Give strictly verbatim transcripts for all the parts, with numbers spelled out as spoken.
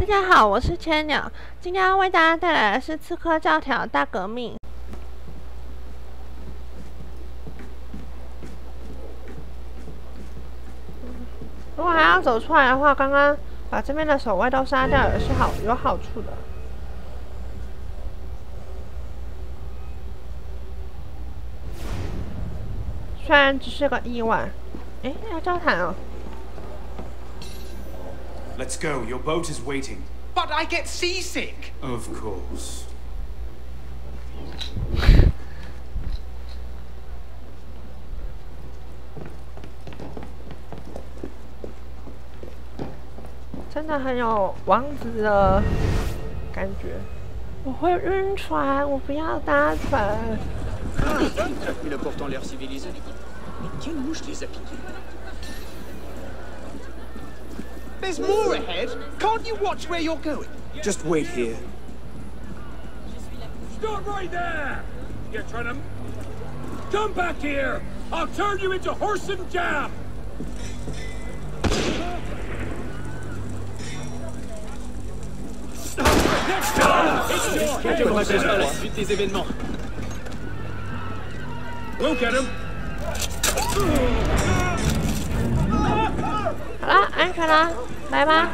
大家好，我是千鸟，今天要为大家带来的是《刺客教条：大革命》。如果还要走出来的话，刚刚把这边的守卫都杀掉也是好有好处的。虽然只是个意外。哎，要交谈哦。 Let's go. Your boat is waiting. But I get seasick. Of course. 真的很有王子的感觉。我会晕船，我不要搭船。 Il a pourtant l'air civilisé. Mais quelle mouche les a piqués? There's more ahead. Can't you watch where you're going? Just wait here. Stop right there! You're trying to... Come back here! I'll turn you into horse and jam! Next time! It's your head! la suite des événements. Look at him! 好了，安全了，来吧。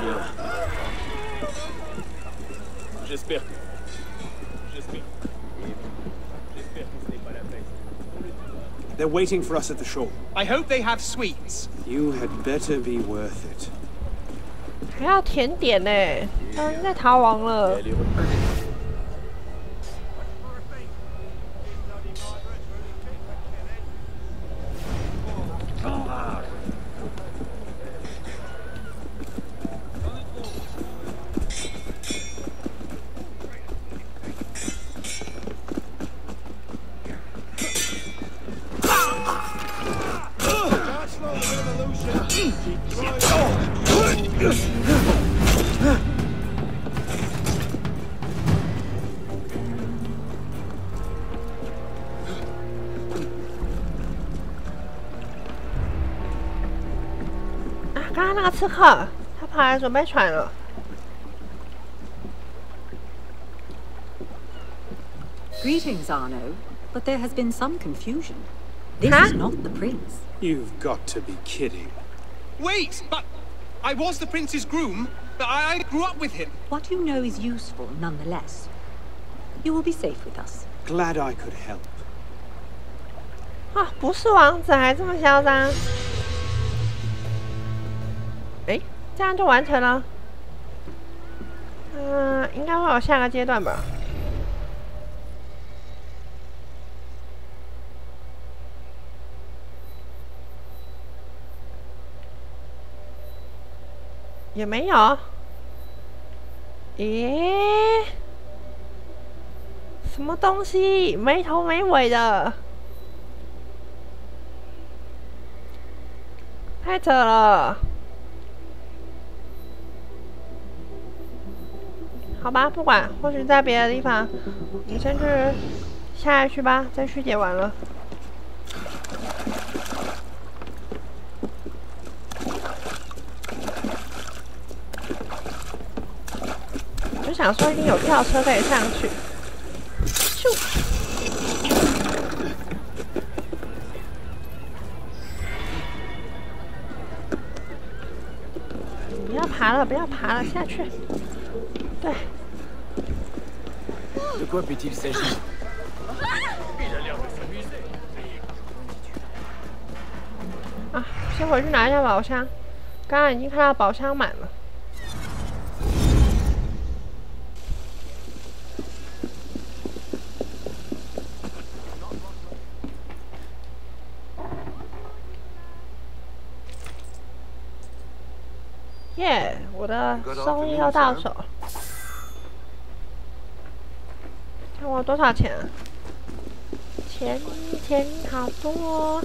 J'espère. J'espère. J'espère que ce n'est pas la peine. They're waiting for us at the shore. I hope they have sweets. You had better be worth it. 还要甜点呢，他们在逃亡了。 刚刚那个刺客，他跑来准备船了。 Greetings, Arno. But there has been some confusion. This Huh? is not the prince. You've got to be kidding. Wait, but I was the prince's groom. I, I grew up with him. What you know is useful, nonetheless. You will be safe with us. Glad I could help. 啊，不是王子还这么嚣张？哎，这样就完成了。嗯、呃，应该会有下个阶段吧。 也没有，咦，什么东西没头没尾的，太扯了。好吧，不管，或许在别的地方，我们先去下一区吧。这区解完了。 就想说一定有跳车可以上去，咻！不要爬了，不要爬了，下去。对。 De quoi peut-il s'agir? Il a l'air de s'amuser. 啊，先回去拿一下宝箱，刚刚已经看到宝箱满了。 耶！ Yeah, 我的收益要到手。看我多少钱啊？钱钱好多。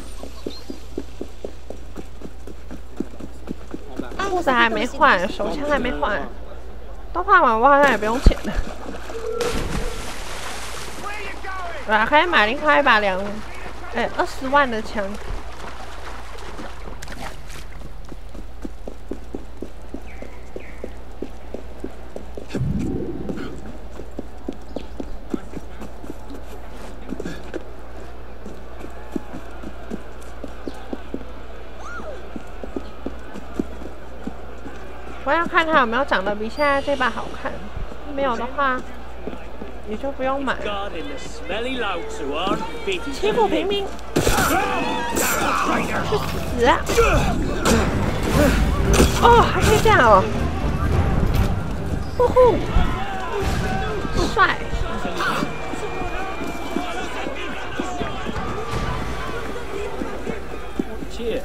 裤子还没换，手枪还没换，都换完我好像也不用钱了。对啊，可以买另外一把两，哎，二十万的枪。 我要看它有没有长得比现在这把好看，没有的话，也就不用买。欺负平民，去死啊！哦，还可以这样哦！呼呼，帅！ 切！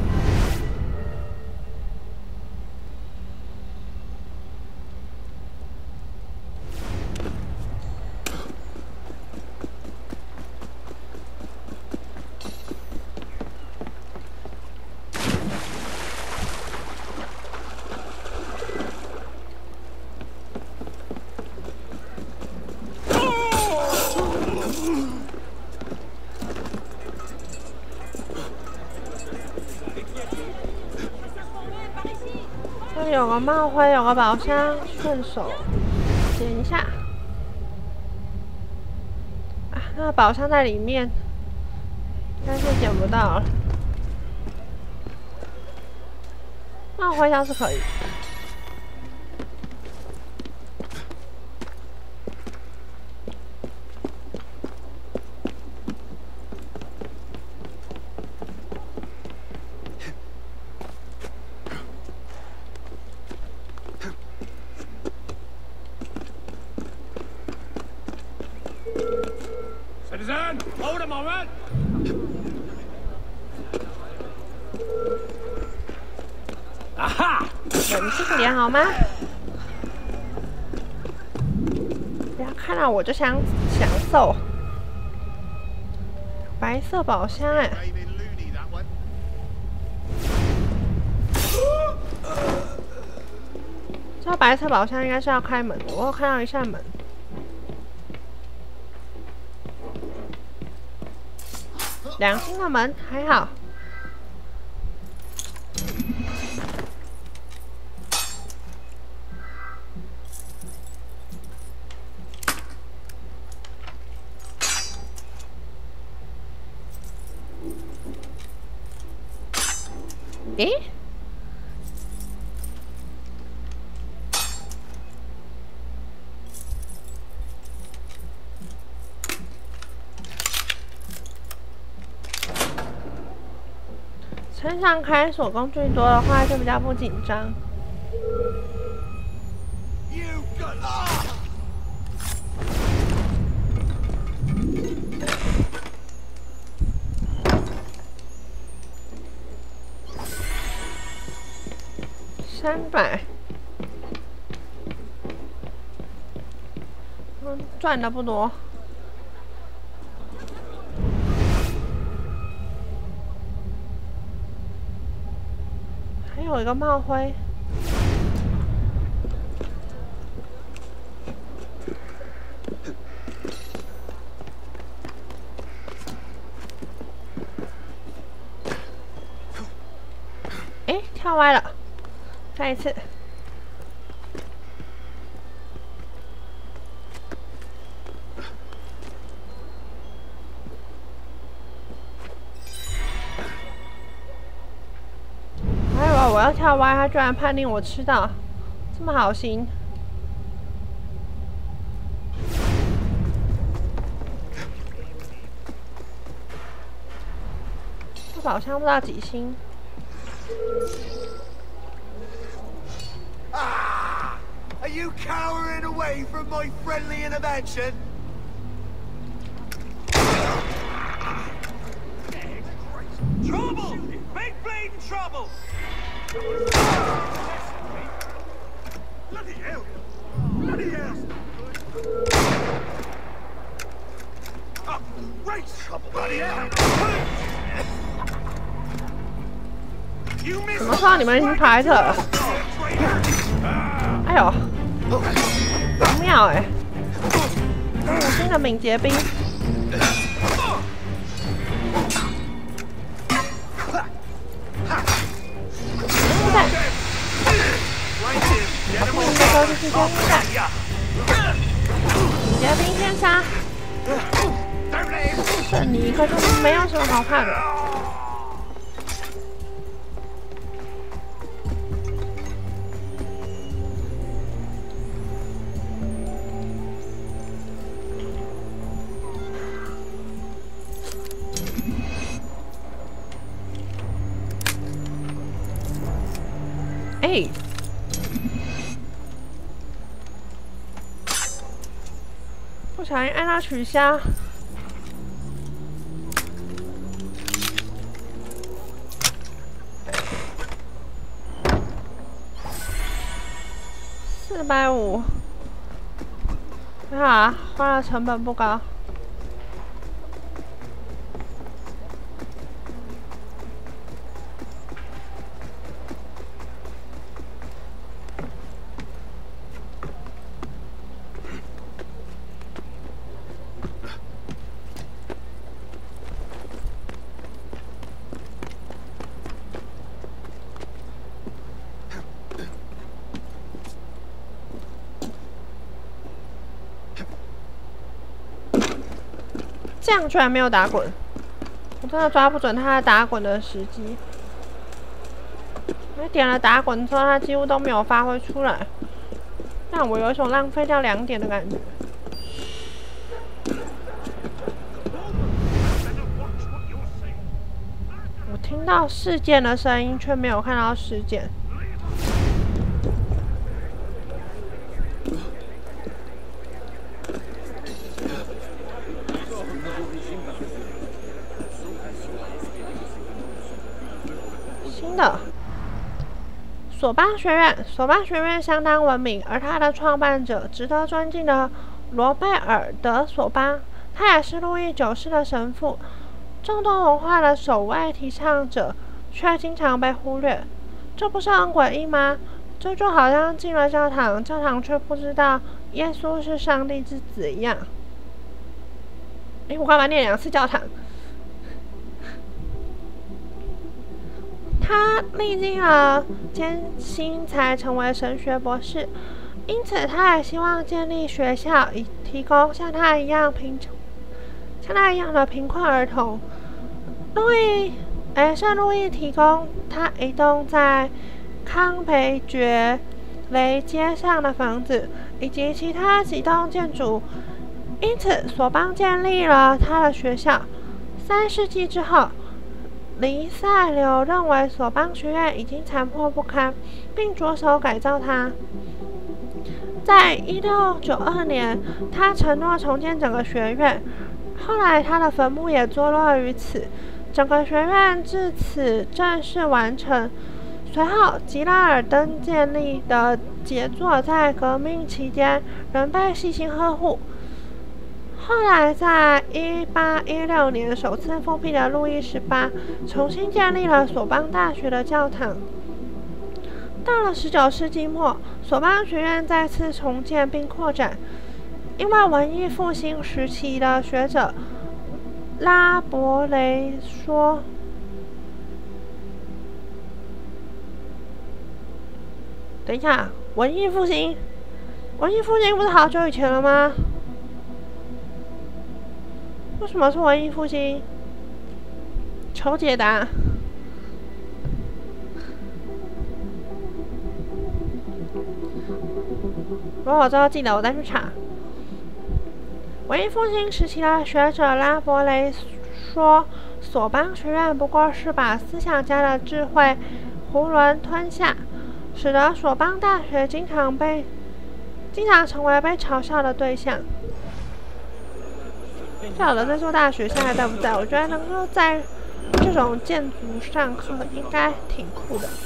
这里有个帽徽，有个宝箱，顺手捡一下。啊，那个宝箱在里面，但是捡不到了。帽徽倒是可以。 Citizen, hold a moment. 啊哈！ 冷静点好吗？不要看到我就想享受。白色宝箱哎、欸。这个白色宝箱应该是要开门的，我有看到一扇门。良心的门还好。诶？身上开锁工具多的话，就比较不紧张。三百，嗯，赚的不多。还有一个帽徽。哎，跳歪了。再一次，还有我要跳歪，他居然判定我吃到，这么好心。这宝箱不知道几星。 Ah! Are you cowering away from my friendly intervention? Trouble! Big bleeding trouble! Bloody hell! Bloody hell! Oh, great trouble! Bloody hell! 怎么知道你们已经排着？哎呦，不妙哎！五星的敏捷兵，在，不应该说就是接兵战，敏捷兵先杀，剩你可是没有什么好怕的。 以。不小心按到取消。四百五，还好啊，花的成本不高。这样居然没有打滚，我真的抓不准他打滚的时机。我点了打滚之后，他几乎都没有发挥出来，让我有一种浪费掉两点的感觉。我听到事件的声音，却没有看到事件。的索邦学院，索邦学院相当闻名，而它的创办者值得尊敬的罗贝尔·德索邦，他也是路易九世的神父。众多文化的首位提倡者，却经常被忽略，这不是很诡异吗？这就好像进了教堂，教堂却不知道耶稣是上帝之子一样。诶，我干嘛念两次教堂？他历经了艰辛才成为神学博士，因此他也希望建立学校，以提供像他一样贫像他一样的贫困儿童。路易，哎，圣路易提供他一栋在康培爵雷街上的房子，以及其他几栋建筑，因此索邦建立了他的学校。三世纪之后，黎塞留认为索邦学院已经残破不堪，并着手改造它。在一六九二年，他承诺重建整个学院，后来他的坟墓也坐落于此，整个学院至此正式完成。随后，吉拉尔登建立的杰作在革命期间仍被细心呵护。后来，在一八一六年首次复辟的路易十八重新建立了索邦大学的教堂。到了十九世纪末，索邦学院再次重建并扩展，因为文艺复兴时期的学者拉伯雷说，等一下，文艺复兴，文艺复兴不是好久以前了吗？为什么是文艺复兴？求解答。如果我之后记得，我再去查。文艺复兴时期的学者拉伯雷说，索邦学院不过是把思想家的智慧囫囵吞下，使得索邦大学经常被经常成为被嘲笑的对象。不晓得这座大学现在在不在？我觉得能够在这种建筑上课，应该挺酷的。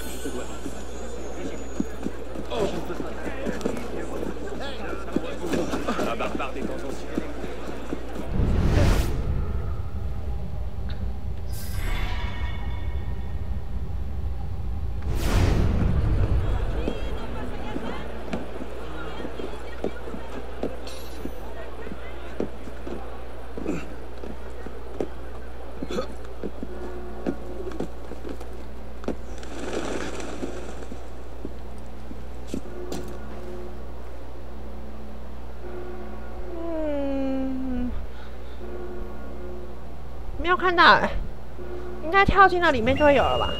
没有看到哎、欸，应该跳进那里面就会有了吧？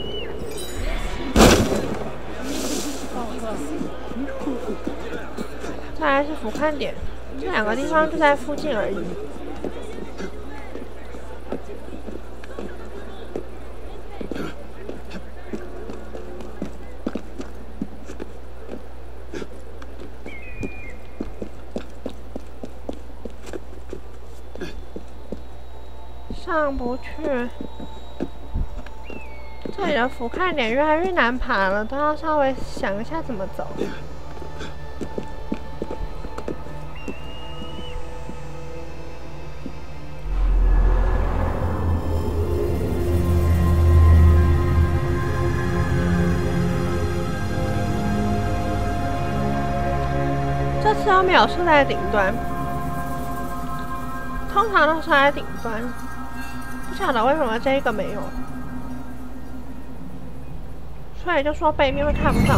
再来是俯瞰点，这两个地方就在附近而已。 上不去。这里的俯瞰点越来越难爬了，都要稍微想一下怎么走。这次都没有设在顶端，通常都设在顶端，不晓得为什么这一个没有。 所以就说背面会看不到。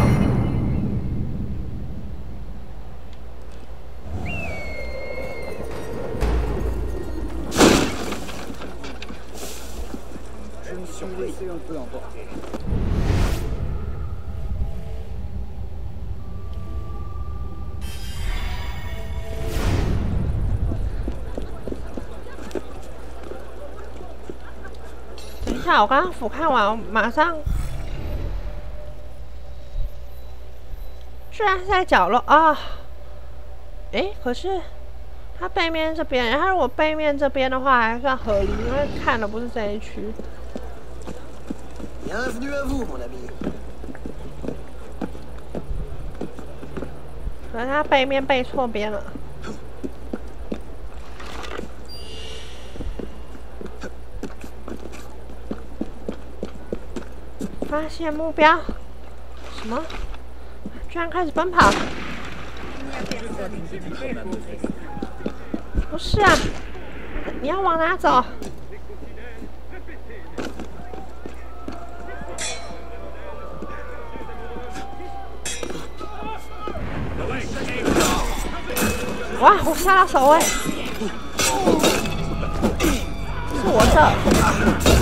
等一下，我刚刚俯瞰完，马上。 居然是在角落啊！诶，可是它背面这边，它如果背面这边的话还算合理，因为看的不是这一区。 Bienvenue à vous, mon ami. 可是它背面背错边了。发现目标？什么？ 居然开始奔跑！不是啊，你要往哪走？哇，我杀到守卫，是我这。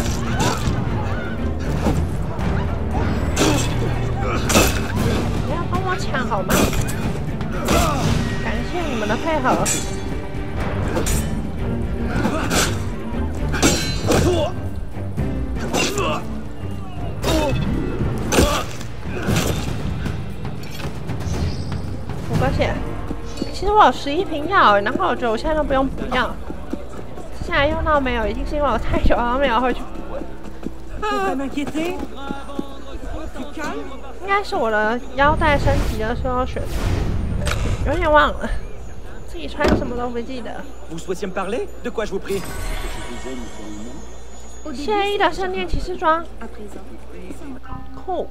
抢好吗？感谢你们的配合。五个血，其实我有十一瓶药，然后我觉得我现在都不用补药。现在用到没有，已经是因为我太久好像没有回去补了。应该是我的腰带升级的时候选的，有点忘了，自己穿什么都不记得。 Vous souhaitiez me parler? De quoi je vous prie? 谢意的圣殿骑士装，酷。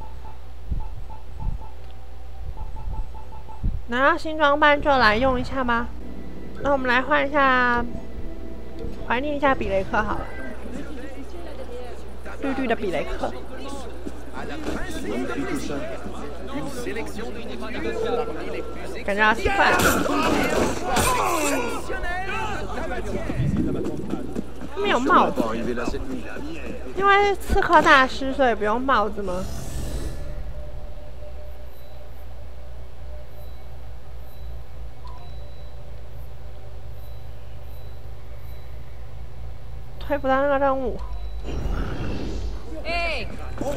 拿到新装扮就来用一下吧。那我们来换一下，怀念一下比雷克好了，绿绿的比雷克。 感觉好奇怪啊！没有帽子，因为刺客大师，所以不用帽子吗？推不到那个任务。 哎。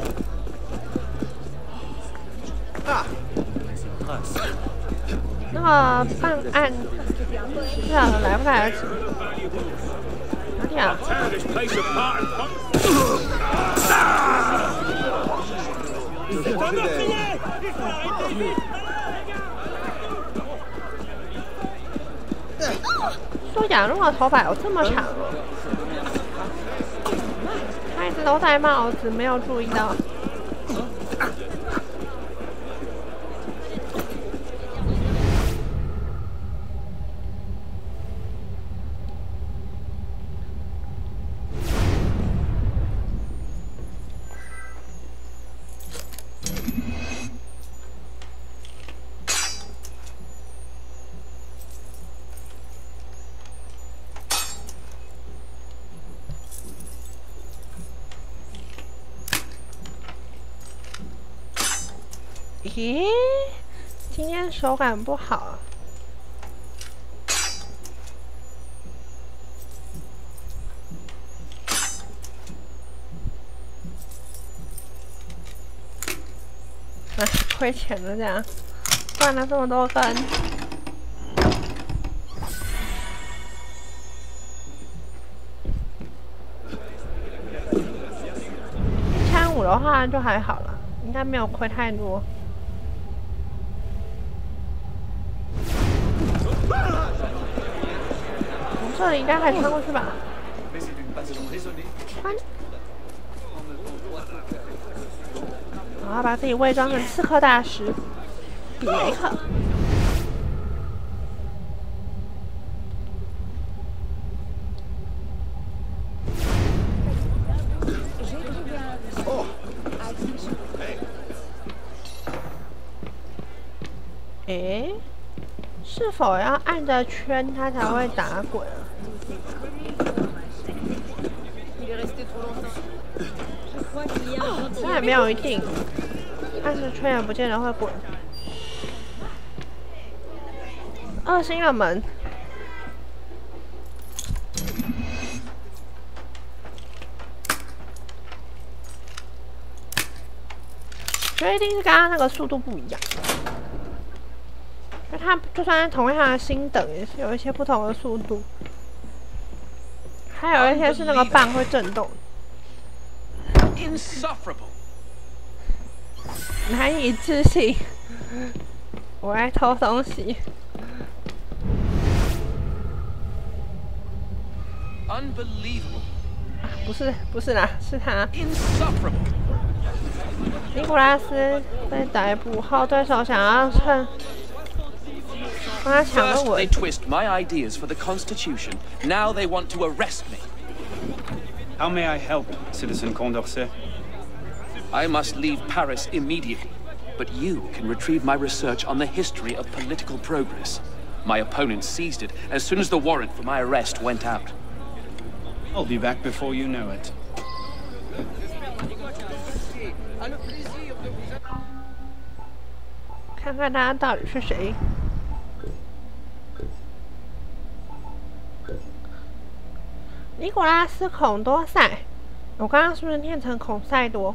那个办案，不知道来不来得及？哪里啊？说亚诺的头发有这么长？他一直都戴帽子，没有注意到。 咦，今天手感不好。哎，亏钱了这样，断了这么多根。 话就还好了，应该没有亏太多。从这里应该可以穿过去吧？穿。然后把自己伪装成刺客大师比雷克。诶，是否要按着圈它才会打滚啊？那也没有一定，按着圈也不见得会滚。二星的门，觉得一定是刚刚那个速度不一样。因为它就算是同样的星等，也是有一些不同的速度，还有一些是那个棒会震动。难以置信，我在偷东西。 Unbelievable. 不是，不是啦，是他。尼古拉斯被逮捕后，对手想要趁。 First they twist my ideas for the Constitution. Now they want to arrest me. How may I help, Citizen Condorcet? I must leave Paris immediately, but you can retrieve my research on the history of political progress. My opponent seized it as soon as the warrant for my arrest went out. I'll be back before you know it. 看看他到底是谁。尼古拉斯·孔多塞，我刚刚是不是念成孔塞多？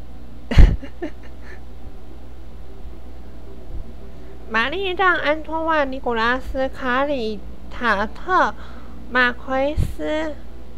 玛丽让安托万·尼古拉斯·卡里塔特·马奎斯。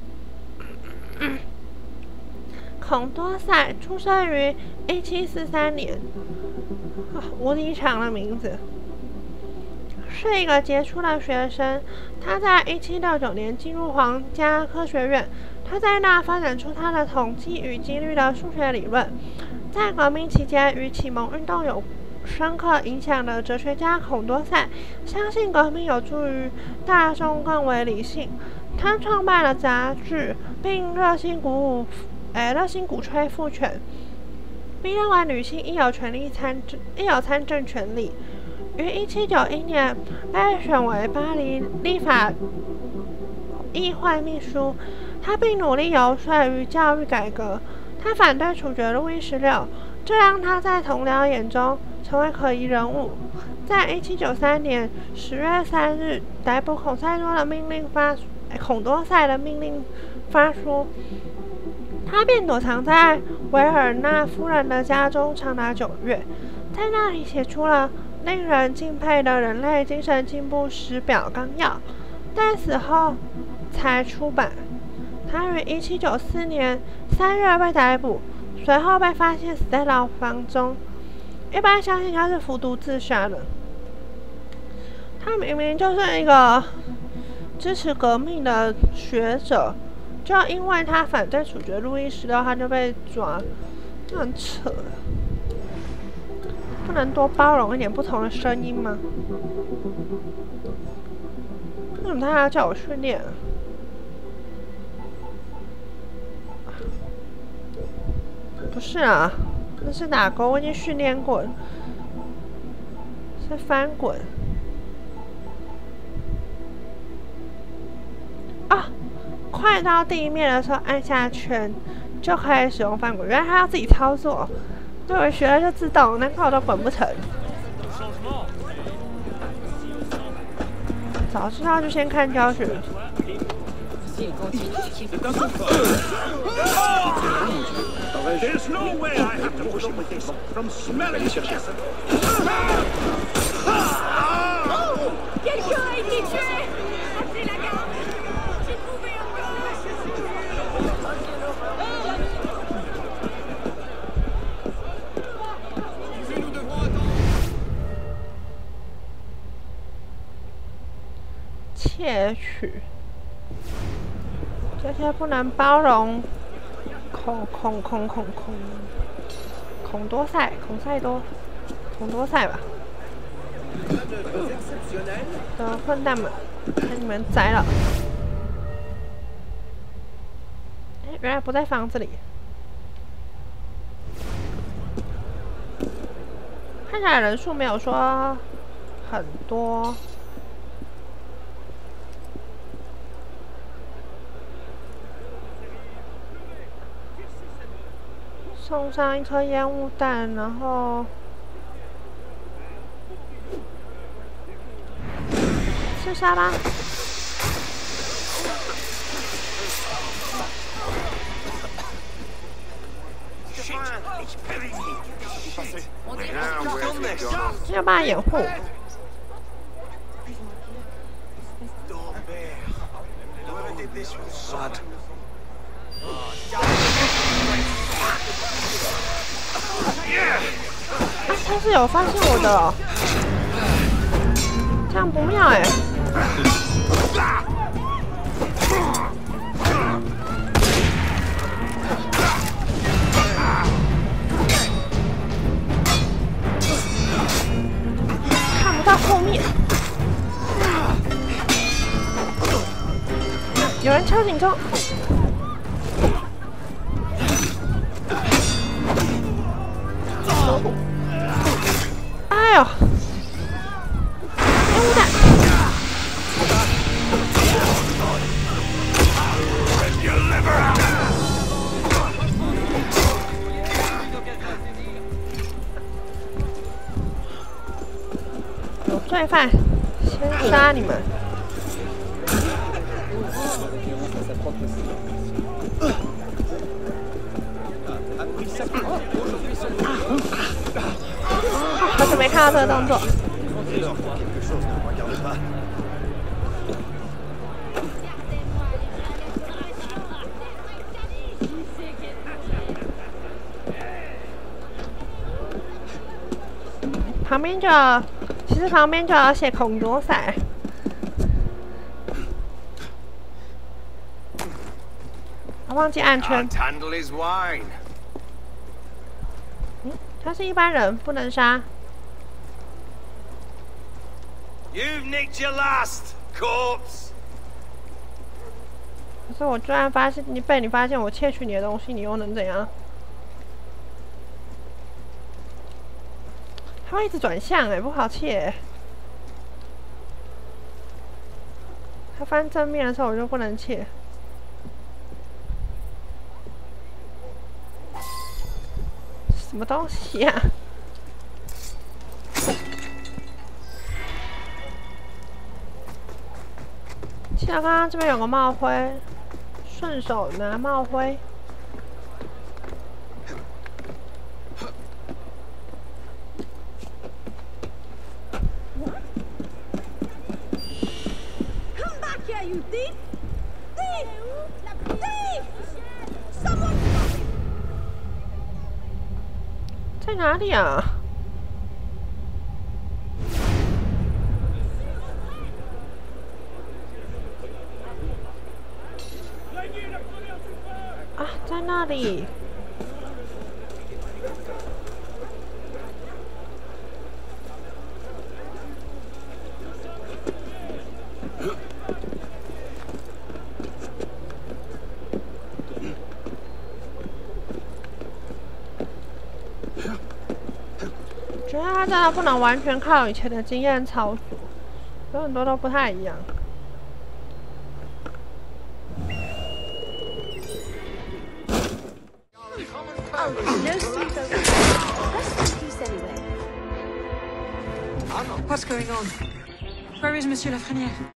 孔多塞出生于一七四三年，啊，无敌长的名字，是一个杰出的学生。他在一七六九年进入皇家科学院，他在那发展出他的统计与几率的数学理论。在革命期间与启蒙运动有深刻影响的哲学家孔多塞相信革命有助于大众更为理性。他创办了杂志，并热心鼓舞，诶，热心鼓吹父权，并认为女性亦有权利参政，亦有参政权利。于一七九一年被选为巴黎立法议会秘书，他并努力游说于教育改革。他反对处决路易十六，这让他在同僚眼中成为可疑人物。在一七九三年十月三日，逮捕孔塞多的命令发，孔多塞的命令发出，他便躲藏在维尔纳夫人的家中长达九月，在那里写出了令人敬佩的人类精神进步史表纲要，但死后才出版。他于一七九四年三月被逮捕，随后被发现死在牢房中。一般相信他是服毒自杀的。他明明就是一个支持革命的学者，就因为他反对处决路易十六，他就被抓，这很扯。不能多包容一点不同的声音吗？为什么他还要叫我训练啊？不是啊，那是打勾，我已经训练过了，是翻滚。啊，快到地面的时候按下圈就可以使用翻滚，原来他要自己操作。对，我学了就自动，难怪我都滚不成。早知道就先看教学。 There's no way I have to push him with this from smelling death. Quelqu'un a été tué! Appelez la garde! J'ai trouvé un corps! 窃取，这些不能包容。孔孔孔孔孔孔多塞，孔塞多，孔多塞吧。的混蛋们，把你们宰了！哎，原来不在房子里。看起来人数没有说很多。送上一颗烟雾弹，然后刺杀吧。没有办法掩护。啊，他是有发现我的、哦，这样不妙哎。看不到后面，有人敲警钟。哎呦！烟雾弹！有罪犯，先杀你们！好久没看到这个动作。旁边就要，其实旁边就要写孔多塞。我忘记按圈。嗯，他是一般人，不能杀。 You've nicked your last, corpse. 可是我居然发现你被你发现我窃取你的东西，你又能怎样？他会一直转向哎、欸，不好窃、欸。他翻正面的时候我就不能窃。什么东西呀、啊？记得刚刚这边有个帽徽，顺手拿帽徽。 Come back here, you thief! Thief! Thief! Someone! 在哪里啊？啊，在那里。觉得他真的不能完全靠以前的经验操作，有很多都不太一样。 What's going on? Where is Monsieur Lafrenière?